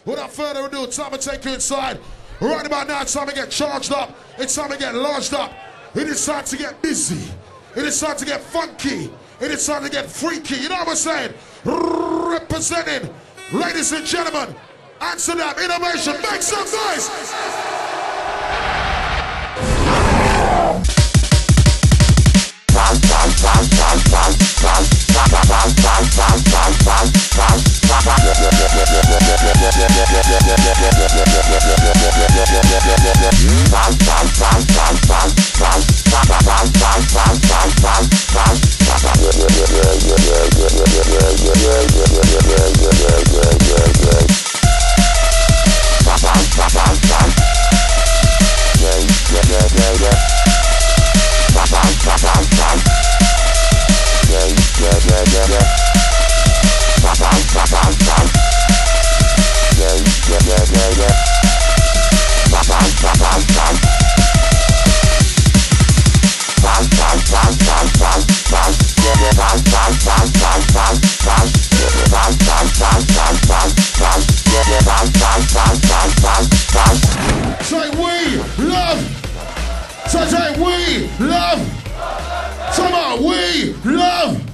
Without further ado, time to take you inside. Right about now, it's time to get charged up. It's time to get lodged up. It is time to get busy. It is time to get funky. It is time to get freaky. You know what I'm saying? Representing, ladies and gentlemen, Amsterdam Innovation. Make some noise! Say we love. Come on, we love.